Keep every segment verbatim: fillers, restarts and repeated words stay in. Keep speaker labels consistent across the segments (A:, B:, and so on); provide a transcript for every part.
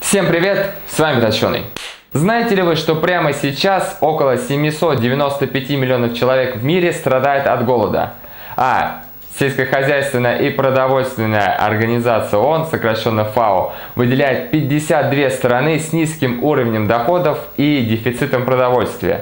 A: Всем привет, с вами Точеный. Знаете ли вы, что прямо сейчас около семисот девяноста пяти миллионов человек в мире страдает от голода, а сельскохозяйственная и продовольственная организация ООН, сокращенно ФАО, выделяет пятьдесят две страны с низким уровнем доходов и дефицитом продовольствия?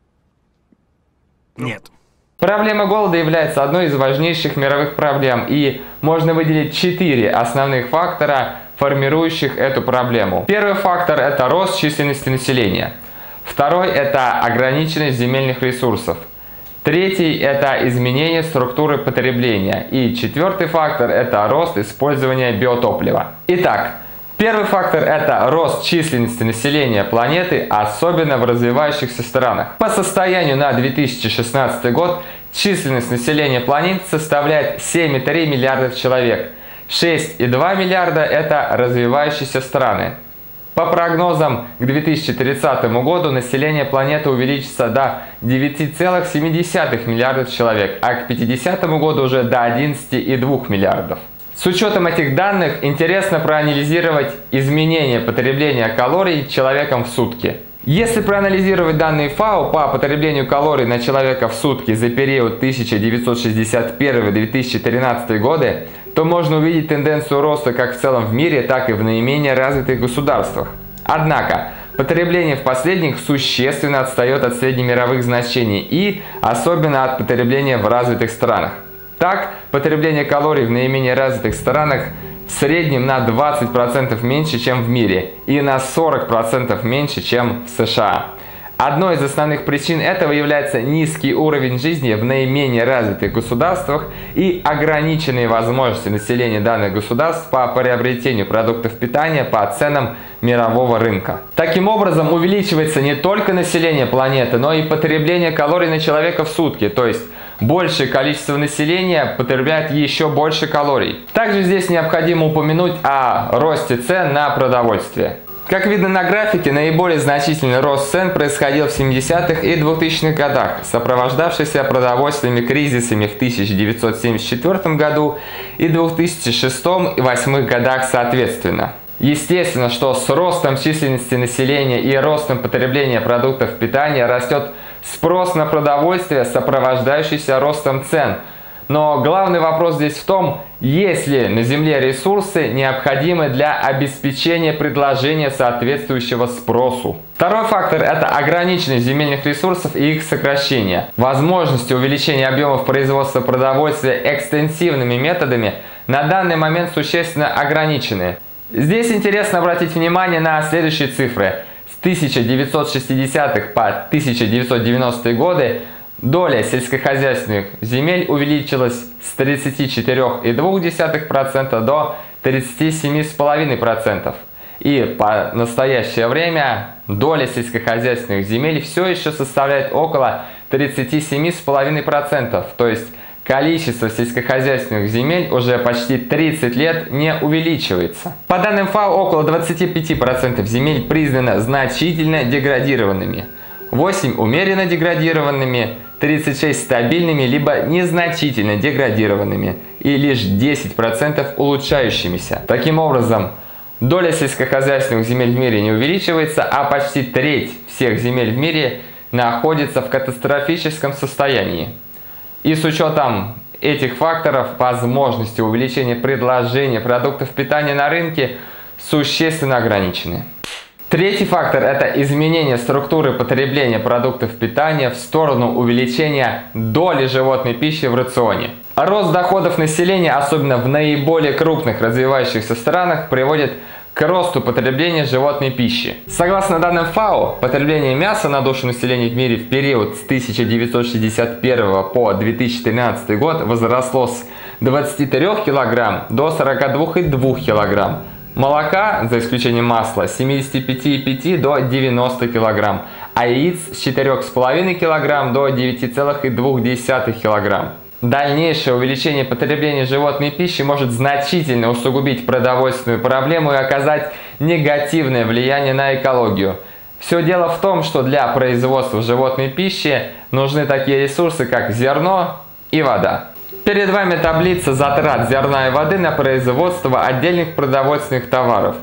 B: Нет.
A: Проблема голода является одной из важнейших мировых проблем, и можно выделить четыре основных фактора, формирующих эту проблему. Первый фактор – это рост численности населения. Второй – это ограниченность земельных ресурсов. Третий – это изменение структуры потребления. И четвертый фактор – это рост использования биотоплива. Итак, первый фактор – это рост численности населения планеты, особенно в развивающихся странах. По состоянию на две тысячи шестнадцатый год численность населения планеты составляет семь и три миллиарда человек. шесть и два миллиарда – это развивающиеся страны. По прогнозам, к две тысячи тридцатому году население планеты увеличится до девяти целых семи десятых миллиардов человек, а к пятидесятому году уже до одиннадцати и двух миллиардов. С учетом этих данных интересно проанализировать изменение потребления калорий человеком в сутки. Если проанализировать данные ФАО по потреблению калорий на человека в сутки за период тысяча девятьсот шестьдесят первый — две тысячи тринадцатый годы, то можно увидеть тенденцию роста как в целом в мире, так и в наименее развитых государствах. Однако, потребление в последних существенно отстает от среднемировых значений и особенно от потребления в развитых странах. Так, потребление калорий в наименее развитых странах в среднем на двадцать процентов меньше, чем в мире, и на сорок процентов меньше, чем в США. Одной из основных причин этого является низкий уровень жизни в наименее развитых государствах и ограниченные возможности населения данных государств по приобретению продуктов питания по ценам мирового рынка. Таким образом, увеличивается не только население планеты, но и потребление калорий на человека в сутки, то есть большее количество населения потребляет еще больше калорий. Также здесь необходимо упомянуть о росте цен на продовольствие. Как видно на графике, наиболее значительный рост цен происходил в семидесятых и двухтысячных годах, сопровождавшийся продовольственными кризисами в тысяча девятьсот семьдесят четвёртом году и две тысячи шестом и две тысячи восьмом годах соответственно. Естественно, что с ростом численности населения и ростом потребления продуктов питания растет спрос на продовольствие, сопровождающийся ростом цен. Но главный вопрос здесь в том, есть ли на Земле ресурсы, необходимые для обеспечения предложения соответствующего спросу. Второй фактор – это ограниченность земельных ресурсов и их сокращение. Возможности увеличения объемов производства продовольствия экстенсивными методами на данный момент существенно ограничены. Здесь интересно обратить внимание на следующие цифры. С тысяча девятьсот шестидесятых по тысяча девятьсот девяностые годы доля сельскохозяйственных земель увеличилась с тридцати четырёх и двух десятых процента до тридцати семи и пяти десятых процента. И по настоящее время доля сельскохозяйственных земель все еще составляет около тридцати семи и пяти десятых процента. То есть количество сельскохозяйственных земель уже почти тридцать лет не увеличивается. По данным ФАО, около двадцати пяти процентов земель признано значительно деградированными, восемь умеренно деградированными, тридцать шесть стабильными либо незначительно деградированными и лишь десять процентов улучшающимися. Таким образом, доля сельскохозяйственных земель в мире не увеличивается, а почти треть всех земель в мире находится в катастрофическом состоянии. И с учетом этих факторов возможности увеличения предложения продуктов питания на рынке существенно ограничены. Третий фактор – это изменение структуры потребления продуктов питания в сторону увеличения доли животной пищи в рационе. Рост доходов населения, особенно в наиболее крупных развивающихся странах, приводит к росту потребления животной пищи. Согласно данным ФАО, потребление мяса на душу населения в мире в период с тысяча девятьсот шестьдесят первого по две тысячи тринадцатый год возросло с двадцати трёх килограмм до сорока двух и двух килограмм. Молока, за исключением масла, с семидесяти пяти и пяти до девяноста килограмм, а яиц с четырёх и пяти килограмм до девяти целых двух десятых килограмм. Дальнейшее увеличение потребления животной пищи может значительно усугубить продовольственную проблему и оказать негативное влияние на экологию. Все дело в том, что для производства животной пищи нужны такие ресурсы, как зерно и вода. Перед вами таблица затрат зерна и воды на производство отдельных продовольственных товаров.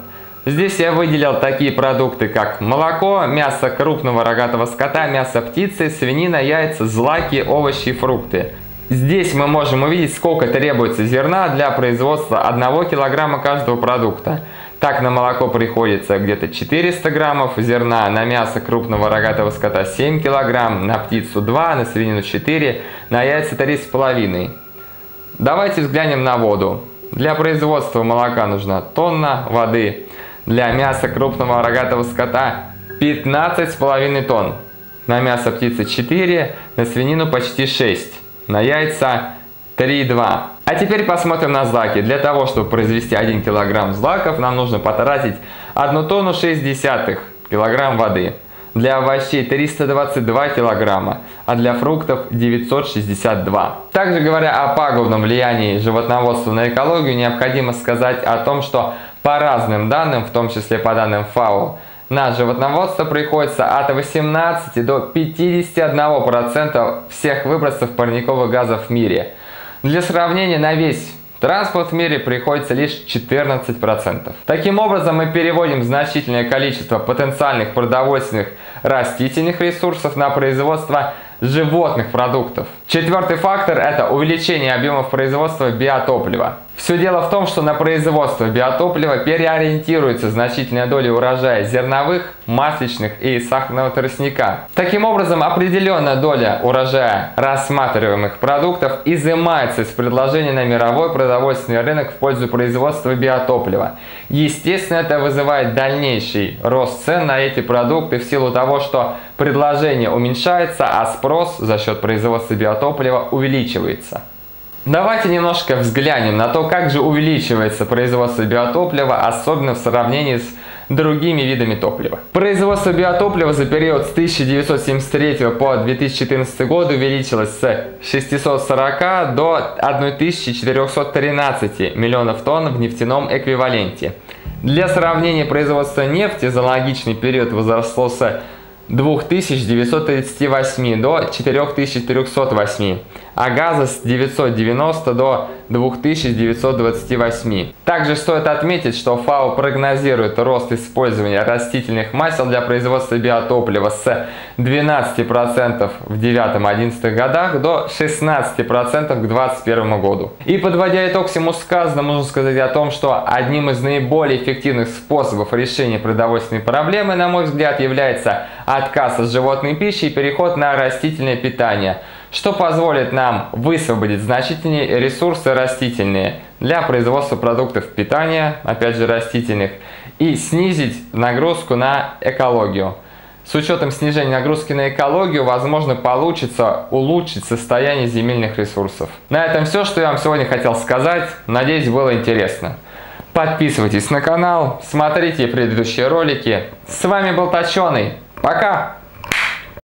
A: Здесь я выделил такие продукты, как молоко, мясо крупного рогатого скота, мясо птицы, свинина, яйца, злаки, овощи и фрукты. Здесь мы можем увидеть, сколько требуется зерна для производства одного килограмма каждого продукта. Так, на молоко приходится где-то четыреста граммов зерна, на мясо крупного рогатого скота семь килограмм, на птицу два, на свинину четыре, на яйца три с половиной. Давайте взглянем на воду. Для производства молока нужна тонна воды. Для мяса крупного рогатого скота пятнадцать с половиной тонн. На мясо птицы четыре, на свинину почти шесть. На яйца три и два. А теперь посмотрим на злаки. Для того, чтобы произвести один килограмм злаков, нам нужно потратить одну тонну шесть десятых килограмм воды. Для овощей триста двадцать два килограмма, а для фруктов девятьсот шестьдесят два. Также, говоря о пагубном влиянии животноводства на экологию, необходимо сказать о том, что по разным данным, в том числе по данным ФАО, на животноводство приходится от восемнадцати до пятидесяти одного процента всех выбросов парниковых газов в мире. Для сравнения, на весь транспорт в мире приходится лишь четырнадцать процентов. Таким образом, мы переводим значительное количество потенциальных продовольственных растительных ресурсов на производство животных продуктов. Четвертый фактор – это увеличение объемов производства биотоплива. Все дело в том, что на производство биотоплива переориентируется значительная доля урожая зерновых, масличных и сахарного тростника. Таким образом, определенная доля урожая рассматриваемых продуктов изымается из предложения на мировой продовольственный рынок в пользу производства биотоплива. Естественно, это вызывает дальнейший рост цен на эти продукты в силу того, что предложение уменьшается, а спрос за счет производства биотоплива увеличивается. Давайте немножко взглянем на то, как же увеличивается производство биотоплива, особенно в сравнении с другими видами топлива. Производство биотоплива за период с тысяча девятьсот семьдесят третьего по две тысячи четырнадцатый год увеличилось с шестисот сорока до тысячи четырёхсот тринадцати миллионов тонн в нефтяном эквиваленте. Для сравнения, производство нефти за аналогичный период возросло с двух тысяч девятисот тридцати восьми до четырёх тысяч трёхсот восьми, а газа с девятисот девяноста до двух тысяч девятисот двадцати восьми. Также стоит отметить, что ФАО прогнозирует рост использования растительных масел для производства биотоплива с двенадцати процентов в девятом-одиннадцатых годах до шестнадцати процентов к две тысячи двадцать первому году. И подводя итог всему сказанному, можно сказать о том, что одним из наиболее эффективных способов решения продовольственной проблемы, на мой взгляд, является отказ от животной пищи и переход на растительное питание, что позволит нам высвободить значительные ресурсы растительные для производства продуктов питания, опять же растительных, и снизить нагрузку на экологию. С учетом снижения нагрузки на экологию, возможно, получится улучшить состояние земельных ресурсов. На этом все, что я вам сегодня хотел сказать. Надеюсь, было интересно. Подписывайтесь на канал, смотрите предыдущие ролики. С вами был Точеный. Пока!